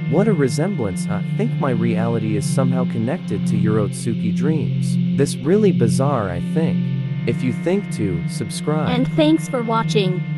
What a resemblance. I think my reality is somehow connected to your Otsuki dreams. This really bizarre, I think. If you think to, subscribe. And thanks for watching.